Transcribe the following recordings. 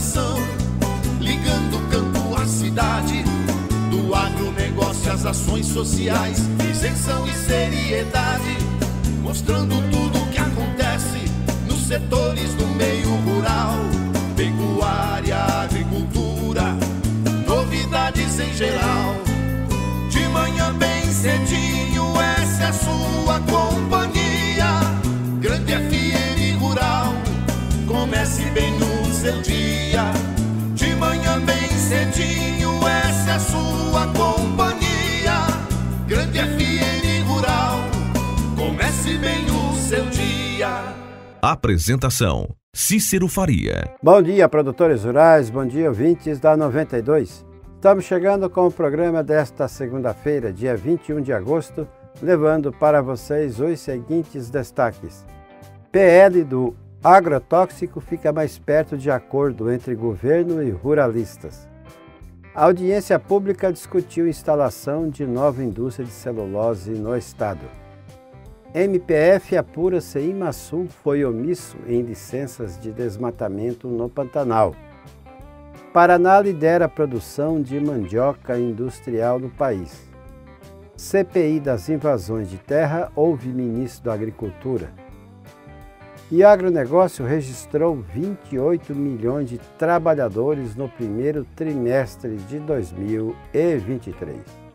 informação, ligando o campo à cidade, do agronegócio às ações sociais, isenção e seriedade, mostrando tudo o que acontece nos setores do meio rural, pecuária, agricultura, novidades em geral. De manhã bem cedinho, essa é a sua companhia, Grande FM Rural, comece bem no seu dia. De manhã bem cedinho, essa é a sua companhia, Grande FM Rural, comece bem o seu dia. Apresentação: Cícero Faria. Bom dia, produtores rurais, bom dia, ouvintes da 92. Estamos chegando com o programa desta segunda-feira, dia 21 de agosto, levando para vocês os seguintes destaques. PL do agrotóxico fica mais perto de acordo entre governo e ruralistas. A audiência pública discutiu instalação de nova indústria de celulose no estado. MPF apura se Imasul foi omisso em licenças de desmatamento no Pantanal. Paraná lidera a produção de mandioca industrial no país. CPI das invasões de terra ouve ministro da Agricultura. E agronegócio registrou 28 milhões de trabalhadores no primeiro trimestre de 2023.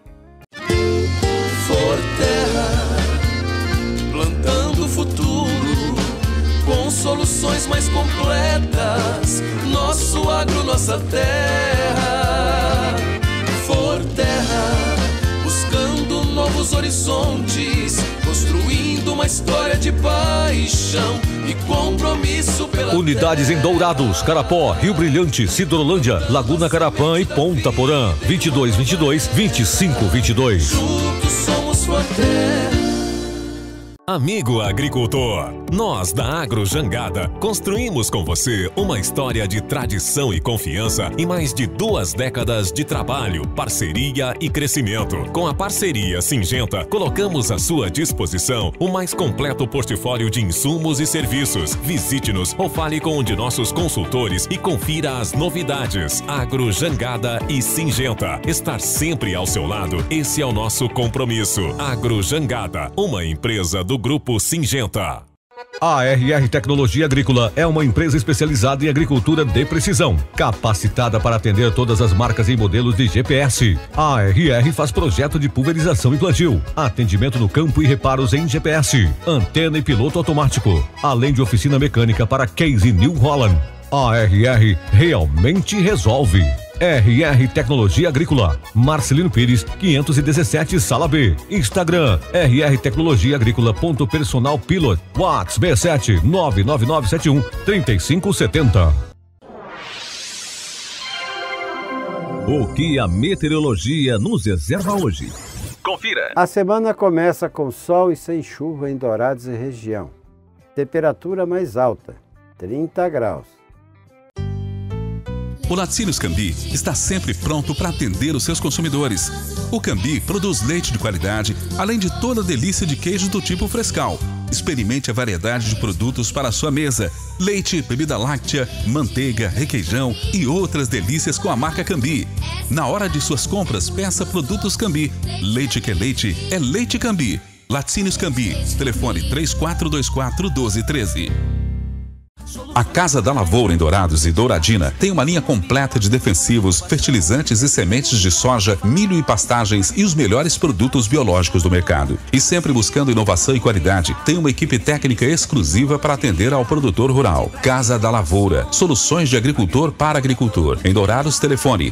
Forterra, plantando o futuro, com soluções mais completas, nosso agro, nossa terra. Forterra, buscando novos horizontes, construindo uma história de paixão e compromisso pela Unidades em Dourados, Carapó, Rio Brilhante, Sidrolândia, Laguna Carapã e Ponta Porã. 2222-2522. Juntos somos Forterra. Amigo agricultor, nós da Agro Jangada construímos com você uma história de tradição e confiança em mais de 2 décadas de trabalho, parceria e crescimento. Com a parceria Singenta, colocamos à sua disposição o mais completo portfólio de insumos e serviços. Visite-nos ou fale com um de nossos consultores e confira as novidades. Agro Jangada e Singenta, estar sempre ao seu lado, esse é o nosso compromisso. Agro Jangada, uma empresa do Grupo Singenta. A ARR Tecnologia Agrícola é uma empresa especializada em agricultura de precisão, capacitada para atender todas as marcas e modelos de GPS. A ARR faz projeto de pulverização e plantio, atendimento no campo e reparos em GPS, antena e piloto automático, além de oficina mecânica para Case New Holland. A ARR realmente resolve. RR Tecnologia Agrícola, Marcelino Pires, 517, Sala B. Instagram, RR Tecnologia Agrícola _personal pilot. WhatsApp 67 99971 3570. O que a meteorologia nos reserva hoje? Confira. A semana começa com sol e sem chuva em Dourados e região. Temperatura mais alta, 30 graus. O Laticínios Cambi está sempre pronto para atender os seus consumidores. O Cambi produz leite de qualidade, além de toda a delícia de queijo do tipo frescal. Experimente a variedade de produtos para a sua mesa. Leite, bebida láctea, manteiga, requeijão e outras delícias com a marca Cambi. Na hora de suas compras, peça produtos Cambi. Leite que é Leite Cambi. Laticínios Cambi. Telefone 3424-1213. A Casa da Lavoura em Dourados e Douradina tem uma linha completa de defensivos, fertilizantes e sementes de soja, milho e pastagens e os melhores produtos biológicos do mercado. E sempre buscando inovação e qualidade, tem uma equipe técnica exclusiva para atender ao produtor rural. Casa da Lavoura, soluções de agricultor para agricultor. Em Dourados, telefone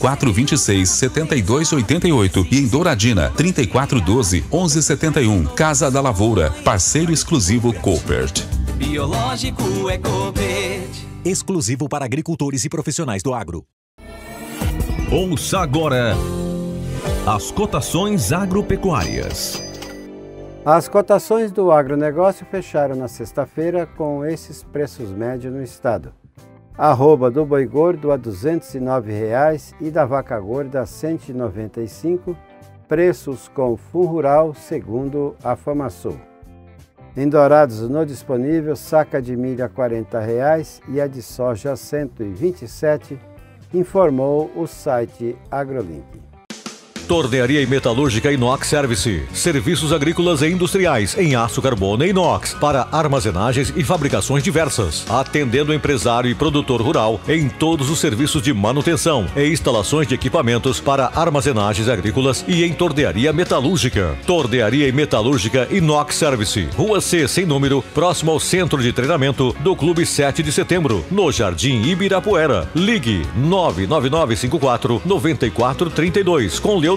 3426-7288 e em Douradina 3412-1171. Casa da Lavoura, parceiro exclusivo Coopert. Biológico é Copert. Exclusivo para agricultores e profissionais do agro. Ouça agora as cotações agropecuárias. As cotações do agronegócio fecharam na sexta-feira com esses preços médios no estado. Arroba do boi gordo a R$ 209,00 e da vaca gorda a R$ 195, preços com fundo rural segundo a FamaSul. Em Dourados, no disponível, saca de milho a R$ 40,00 e a de soja a R$ 127,00, informou o site AgroLink. Tornearia e Metalúrgica Inox Service. Serviços agrícolas e industriais em aço carbono e inox para armazenagens e fabricações diversas. Atendendo o empresário e produtor rural em todos os serviços de manutenção e instalações de equipamentos para armazenagens agrícolas e em tornearia metalúrgica. Tornearia e Metalúrgica Inox Service. Rua C, sem número, próximo ao centro de treinamento do Clube 7 de Setembro, no Jardim Ibirapuera. Ligue 99954-9432 com Leonardo.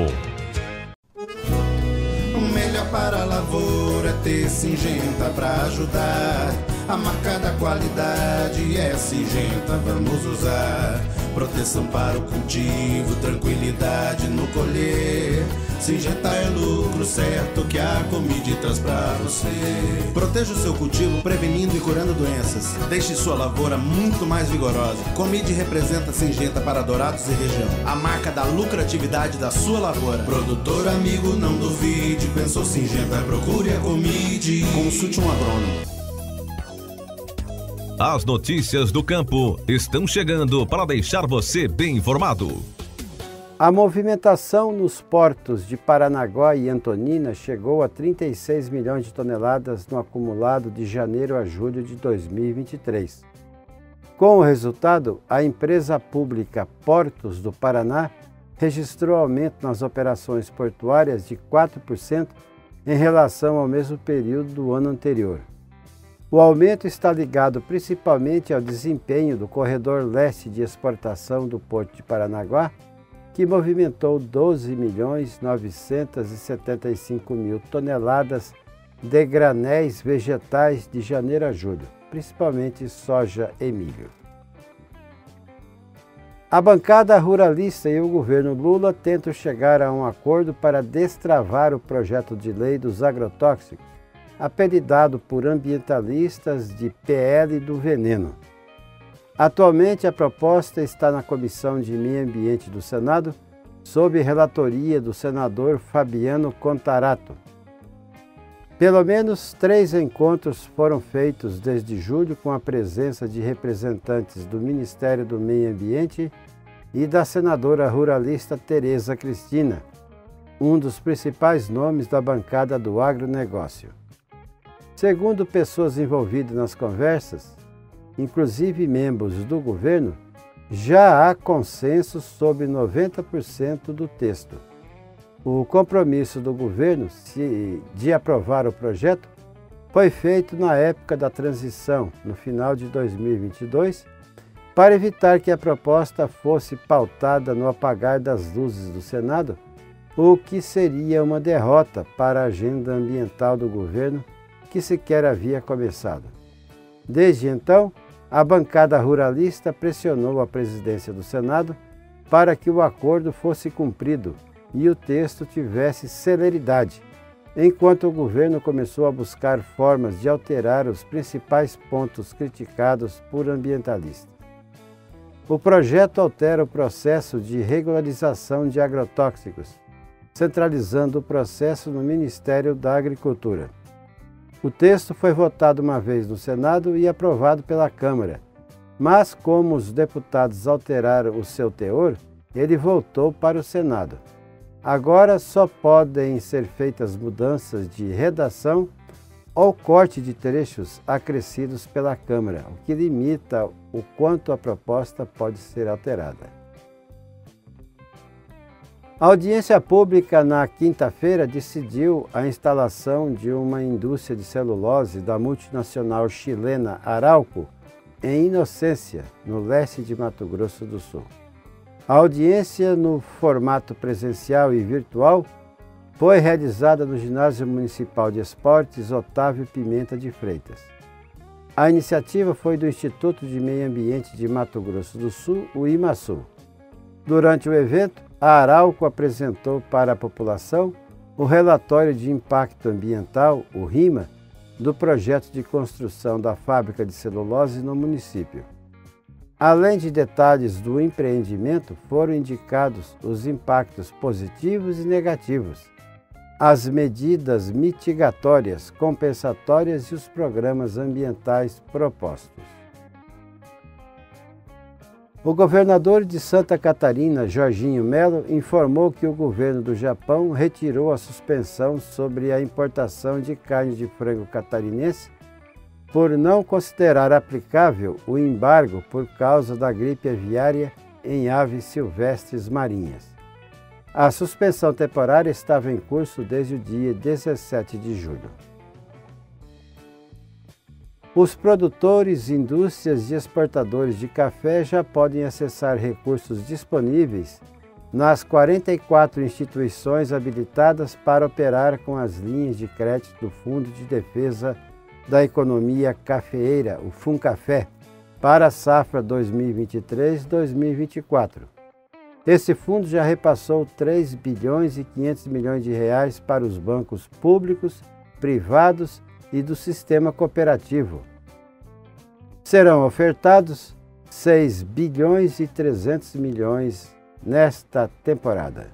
O melhor para a lavoura é ter Syngenta para ajudar. A marca da qualidade é Syngenta, vamos usar. Proteção para o cultivo, tranquilidade no colher. Syngenta é lucro certo que a Comide traz pra você. Proteja o seu cultivo prevenindo e curando doenças. Deixe sua lavoura muito mais vigorosa. Comide representa Syngenta para Dourados e região. A marca da lucratividade da sua lavoura. Produtor amigo, não duvide. Pensou Syngenta, procure a Comide. Consulte um agrônomo. As notícias do campo estão chegando para deixar você bem informado. A movimentação nos portos de Paranaguá e Antonina chegou a 36 milhões de toneladas no acumulado de janeiro a julho de 2023. Com o resultado, a empresa pública Portos do Paraná registrou aumento nas operações portuárias de 4% em relação ao mesmo período do ano anterior. O aumento está ligado principalmente ao desempenho do corredor leste de exportação do Porto de Paranaguá, que movimentou 12.975.000 toneladas de granéis vegetais de janeiro a julho, principalmente soja e milho. A bancada ruralista e o governo Lula tentam chegar a um acordo para destravar o projeto de lei dos agrotóxicos, apelidado por ambientalistas de PL do veneno. Atualmente, a proposta está na Comissão de Meio Ambiente do Senado, sob relatoria do senador Fabiano Contarato. Pelo menos 3 encontros foram feitos desde julho com a presença de representantes do Ministério do Meio Ambiente e da senadora ruralista Tereza Cristina, um dos principais nomes da bancada do agronegócio. Segundo pessoas envolvidas nas conversas, inclusive membros do governo, já há consenso sobre 90% do texto. O compromisso do governo de aprovar o projeto foi feito na época da transição, no final de 2022, para evitar que a proposta fosse pautada no apagar das luzes do Senado, o que seria uma derrota para a agenda ambiental do governo, que sequer havia começado. Desde então, a bancada ruralista pressionou a presidência do Senado para que o acordo fosse cumprido e o texto tivesse celeridade, enquanto o governo começou a buscar formas de alterar os principais pontos criticados por ambientalistas. O projeto altera o processo de regularização de agrotóxicos, centralizando o processo no Ministério da Agricultura. O texto foi votado uma vez no Senado e aprovado pela Câmara, mas como os deputados alteraram o seu teor, ele voltou para o Senado. Agora só podem ser feitas mudanças de redação ou corte de trechos acrescidos pela Câmara, o que limita o quanto a proposta pode ser alterada. A audiência pública na quinta-feira decidiu a instalação de uma indústria de celulose da multinacional chilena Arauco em Inocência, no leste de Mato Grosso do Sul. A audiência, no formato presencial e virtual, foi realizada no Ginásio Municipal de Esportes Otávio Pimenta de Freitas. A iniciativa foi do Instituto de Meio Ambiente de Mato Grosso do Sul, o IMASU. Durante o evento, a Arauco apresentou para a população o relatório de impacto ambiental, o RIMA, do projeto de construção da fábrica de celulose no município. Além de detalhes do empreendimento, foram indicados os impactos positivos e negativos, as medidas mitigatórias, compensatórias e os programas ambientais propostos. O governador de Santa Catarina, Jorginho Melo, informou que o governo do Japão retirou a suspensão sobre a importação de carne de frango catarinense por não considerar aplicável o embargo por causa da gripe aviária em aves silvestres marinhas. A suspensão temporária estava em curso desde o dia 17 de julho. Os produtores, indústrias e exportadores de café já podem acessar recursos disponíveis nas 44 instituições habilitadas para operar com as linhas de crédito do Fundo de Defesa da Economia Cafeeira, o FUNCAFé, para a safra 2023-2024. Esse fundo já repassou 3 bilhões e 500 milhões de reais para os bancos públicos, privados e do sistema cooperativo. Serão ofertados 6 bilhões e 300 milhões nesta temporada.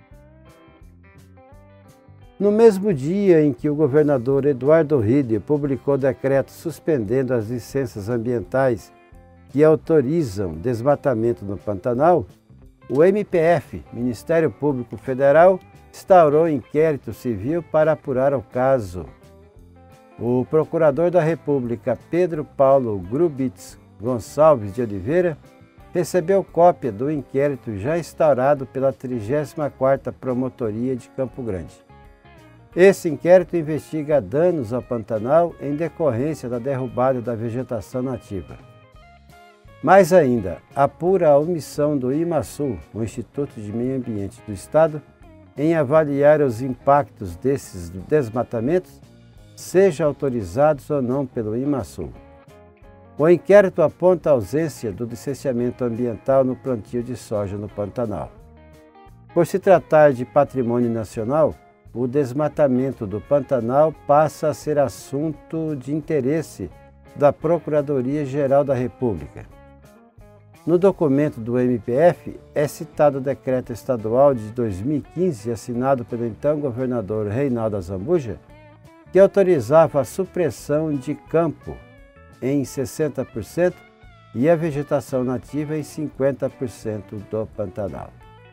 No mesmo dia em que o governador Eduardo Ride publicou decreto suspendendo as licenças ambientais que autorizam desmatamento no Pantanal, o MPF, Ministério Público Federal, instaurou inquérito civil para apurar o caso. O procurador da República, Pedro Paulo Grubitz Gonçalves de Oliveira, recebeu cópia do inquérito já instaurado pela 34ª Promotoria de Campo Grande. Esse inquérito investiga danos ao Pantanal em decorrência da derrubada da vegetação nativa. Mais ainda, apura a omissão do IMASU, o Instituto de Meio Ambiente do Estado, em avaliar os impactos desses desmatamentos, seja autorizados ou não pelo IMASU. O inquérito aponta a ausência do licenciamento ambiental no plantio de soja no Pantanal. Por se tratar de patrimônio nacional, o desmatamento do Pantanal passa a ser assunto de interesse da Procuradoria-Geral da República. No documento do MPF é citado o decreto estadual de 2015, assinado pelo então governador Reinaldo Azambuja, que autorizava a supressão de campo em 60% e a vegetação nativa em 50% do Pantanal.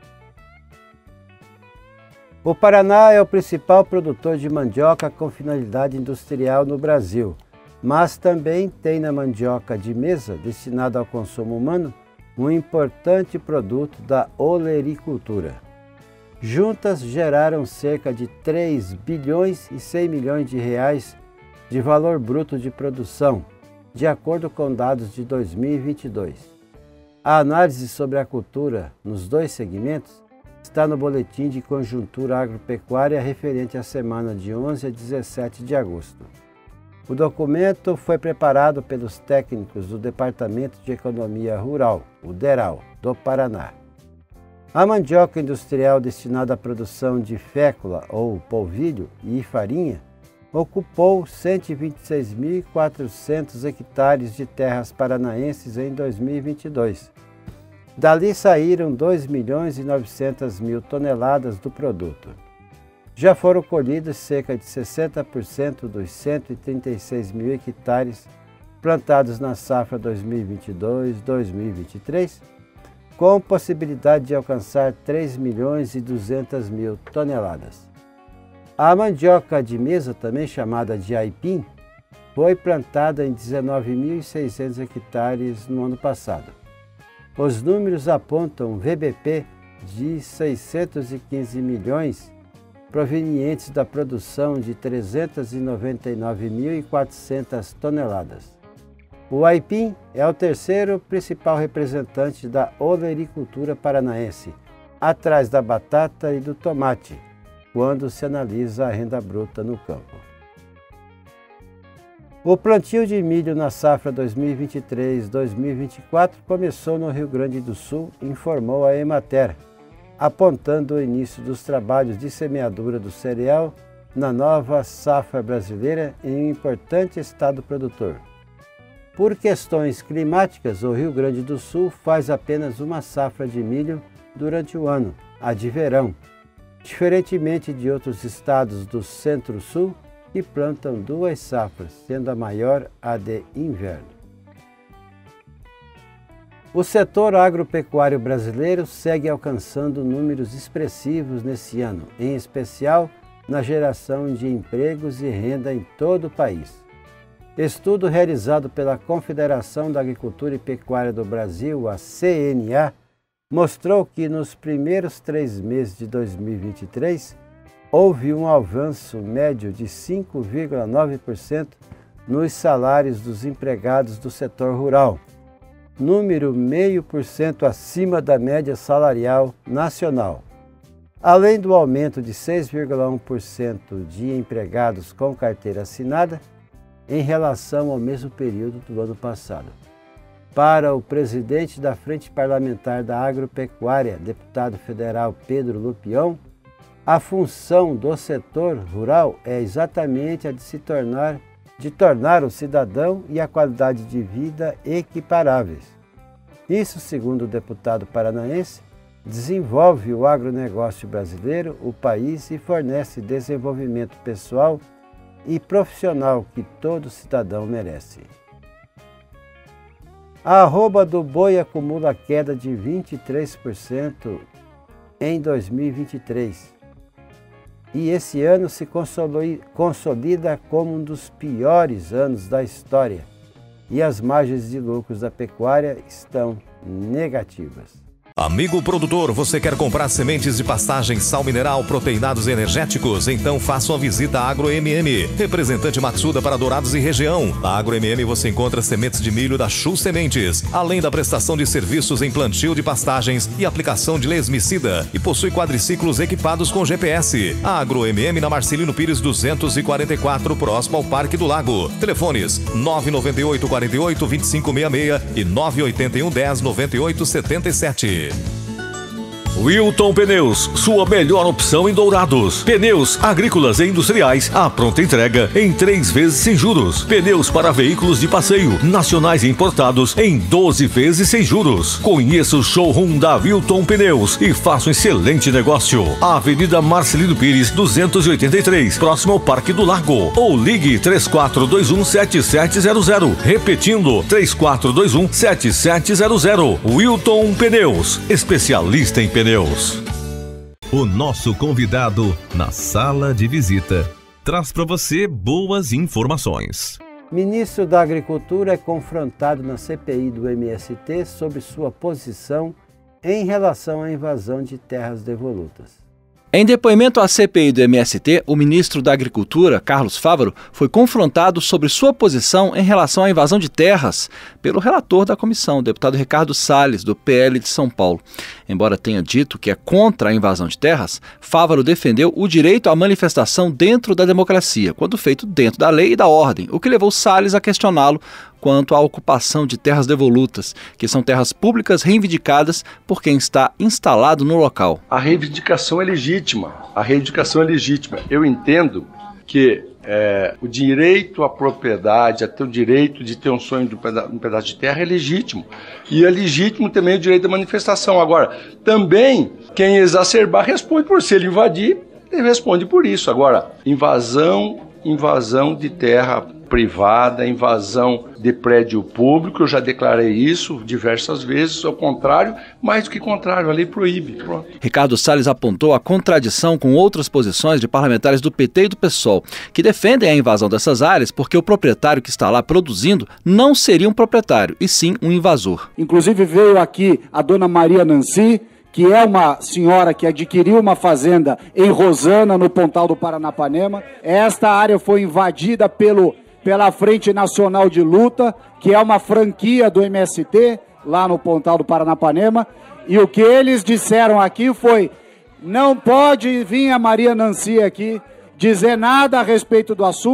O Paraná é o principal produtor de mandioca com finalidade industrial no Brasil, mas também tem na mandioca de mesa, destinada ao consumo humano, um importante produto da olericultura. Juntas geraram cerca de 3 bilhões e 100 milhões de reais de valor bruto de produção, de acordo com dados de 2022. A análise sobre a cultura nos dois segmentos está no Boletim de Conjuntura Agropecuária referente à semana de 11 a 17 de agosto. O documento foi preparado pelos técnicos do Departamento de Economia Rural, o DERAL, do Paraná. A mandioca industrial destinada à produção de fécula ou polvilho e farinha ocupou 126.400 hectares de terras paranaenses em 2022. Dali saíram 2.900.000 toneladas do produto. Já foram colhidos cerca de 60% dos 136 mil hectares plantados na safra 2022-2023, com possibilidade de alcançar 3.200.000 toneladas. A mandioca de mesa, também chamada de aipim, foi plantada em 19.600 hectares no ano passado. Os números apontam um VBP de 615 milhões provenientes da produção de 399.400 toneladas. O aipim é o terceiro principal representante da olericultura paranaense, atrás da batata e do tomate, quando se analisa a renda bruta no campo. O plantio de milho na safra 2023-2024 começou no Rio Grande do Sul, informou a Emater, apontando o início dos trabalhos de semeadura do cereal na nova safra brasileira em um importante estado produtor. Por questões climáticas, o Rio Grande do Sul faz apenas uma safra de milho durante o ano, a de verão. diferentemente de outros estados do Centro-Sul que plantam 2 safras, sendo a maior a de inverno. O setor agropecuário brasileiro segue alcançando números expressivos nesse ano, em especial na geração de empregos e renda em todo o país. Estudo realizado pela Confederação da Agricultura e Pecuária do Brasil, a CNA, mostrou que nos primeiros 3 meses de 2023 houve um avanço médio de 5,9% nos salários dos empregados do setor rural, número 0,5% acima da média salarial nacional. Além do aumento de 6,1% de empregados com carteira assinada em relação ao mesmo período do ano passado. Para o presidente da Frente Parlamentar da Agropecuária, deputado federal Pedro Lupion, a função do setor rural é exatamente a de tornar o cidadão e a qualidade de vida equiparáveis. Isso, segundo o deputado paranaense, desenvolve o agronegócio brasileiro, o país, e fornece desenvolvimento pessoal e profissional que todo cidadão merece. A arroba do boi acumula queda de 23% em 2023 e esse ano se consolida como um dos piores anos da história e as margens de lucros da pecuária estão negativas. Amigo produtor, você quer comprar sementes de pastagem, sal mineral, proteinados e energéticos? Então faça uma visita à AgroMM, representante Matsuda para Dourados e região. Na AgroMM você encontra sementes de milho da Chu Sementes, além da prestação de serviços em plantio de pastagens e aplicação de lesmicida, e possui quadriciclos equipados com GPS. A AgroMM na Marcelino Pires 244, próximo ao Parque do Lago. Telefones 998 48 2566 e 981 10 98 77. Wilton Pneus, sua melhor opção em Dourados. Pneus agrícolas e industriais à pronta entrega em 3 vezes sem juros. Pneus para veículos de passeio, nacionais e importados em 12 vezes sem juros. Conheça o showroom da Wilton Pneus e faça um excelente negócio. Avenida Marcelino Pires 283, próximo ao Parque do Lago. Ou ligue 3421-7700. Repetindo, 3421-7700. Wilton Pneus, especialista em pneus. O nosso convidado na sala de visita traz para você boas informações. Ministro da Agricultura é confrontado na CPI do MST sobre sua posição em relação à invasão de terras devolutas. Em depoimento à CPI do MST, o ministro da Agricultura, Carlos Fávaro, foi confrontado sobre sua posição em relação à invasão de terras pelo relator da comissão, o deputado Ricardo Salles, do PL de São Paulo. Embora tenha dito que é contra a invasão de terras, Fávaro defendeu o direito à manifestação dentro da democracia, quando feito dentro da lei e da ordem, o que levou Salles a questioná-lo quanto à ocupação de terras devolutas, que são terras públicas reivindicadas por quem está instalado no local. A reivindicação é legítima. Eu entendo que o direito à propriedade, a ter o direito de ter um sonho de um pedaço de terra é legítimo. E é legítimo também o direito à manifestação. Agora, também, quem exacerbar responde por se ele invadir, ele responde por isso. Agora, invasão de terra privada, invasão de prédio público, eu já declarei isso diversas vezes, ao contrário, mais do que contrário, a lei proíbe. Pronto. Ricardo Salles apontou a contradição com outras posições de parlamentares do PT e do PSOL, que defendem a invasão dessas áreas porque o proprietário que está lá produzindo não seria um proprietário, e sim um invasor. Inclusive veio aqui a dona Maria Nancy, que é uma senhora que adquiriu uma fazenda em Rosana, no Pontal do Paranapanema. Esta área foi invadida pela Frente Nacional de Luta, que é uma franquia do MST, lá no Pontal do Paranapanema. E o que eles disseram aqui foi: não pode vir a Maria Nancy aqui dizer nada a respeito do assunto,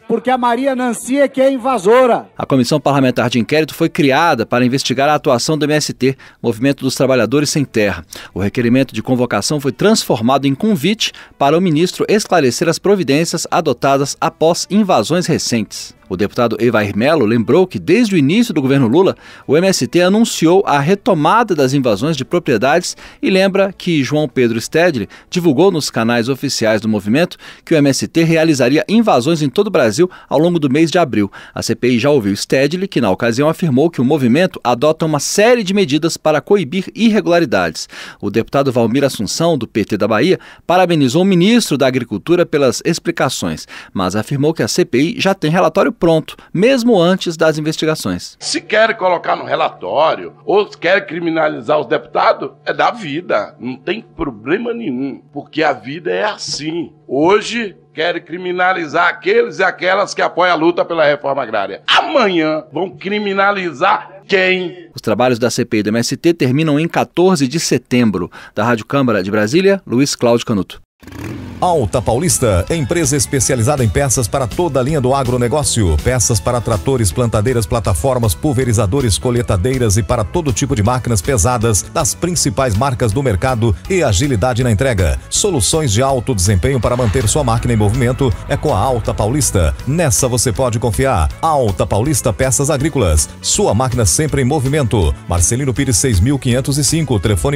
porque a Maria Nancy é que é invasora. A Comissão Parlamentar de Inquérito foi criada para investigar a atuação do MST, Movimento dos Trabalhadores Sem Terra. O requerimento de convocação foi transformado em convite para o ministro esclarecer as providências adotadas após invasões recentes. O deputado Evair Melo lembrou que, desde o início do governo Lula, o MST anunciou a retomada das invasões de propriedades e lembra que João Pedro Stedley divulgou nos canais oficiais do movimento que o MST realizaria invasões em todo o Brasil ao longo do mês de abril. A CPI já ouviu Stedley, que na ocasião afirmou que o movimento adota uma série de medidas para coibir irregularidades. O deputado Valmir Assunção, do PT da Bahia, parabenizou o ministro da Agricultura pelas explicações, mas afirmou que a CPI já tem relatório pronto, mesmo antes das investigações. Se querem colocar no relatório ou querem criminalizar os deputados, é da vida, não tem problema nenhum, porque a vida é assim. Hoje querem criminalizar aqueles e aquelas que apoiam a luta pela reforma agrária. Amanhã vão criminalizar quem? Os trabalhos da CPI do MST terminam em 14 de setembro. Da Rádio Câmara de Brasília, Luiz Cláudio Canuto. Alta Paulista, empresa especializada em peças para toda a linha do agronegócio. Peças para tratores, plantadeiras, plataformas, pulverizadores, colheitadeiras e para todo tipo de máquinas pesadas das principais marcas do mercado e agilidade na entrega. Soluções de alto desempenho para manter sua máquina em movimento é com a Alta Paulista. Nessa você pode confiar. Alta Paulista Peças Agrícolas. Sua máquina sempre em movimento. Marcelino Pires 6505, telefone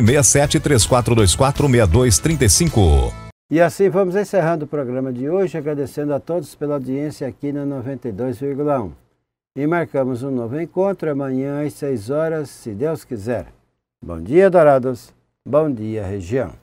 6734246235. E assim vamos encerrando o programa de hoje, agradecendo a todos pela audiência aqui na 92,1. E marcamos um novo encontro amanhã às 6 horas, se Deus quiser. Bom dia, Dourados. Bom dia, região.